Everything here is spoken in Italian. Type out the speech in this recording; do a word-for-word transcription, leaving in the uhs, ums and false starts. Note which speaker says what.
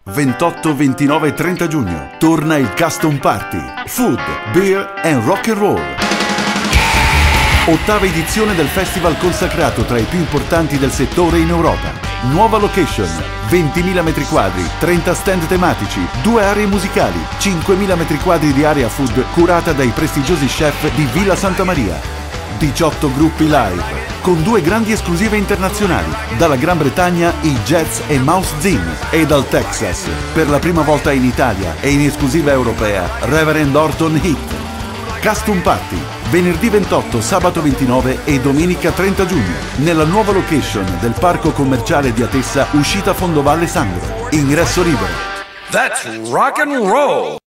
Speaker 1: ventotto, ventinove e trenta giugno torna il Custom Party. Food, beer and rock and roll. Ottava edizione del festival consacrato tra i più importanti del settore in Europa. Nuova location, ventimila metri quadri, trenta stand tematici, due aree musicali, cinquemila metri quadri di area food curata dai prestigiosi chef di Villa Santa Maria. diciotto gruppi live, con due grandi esclusive internazionali. Dalla Gran Bretagna i Jets e Mouse Zin, e dal Texas, per la prima volta in Italia e in esclusiva europea, Reverend Orton Heat. Custom Party, venerdì ventotto, sabato ventinove e domenica trenta giugno, nella nuova location del parco commerciale di Atessa, uscita Fondovalle Sangro. Ingresso libero.
Speaker 2: That's rock and roll!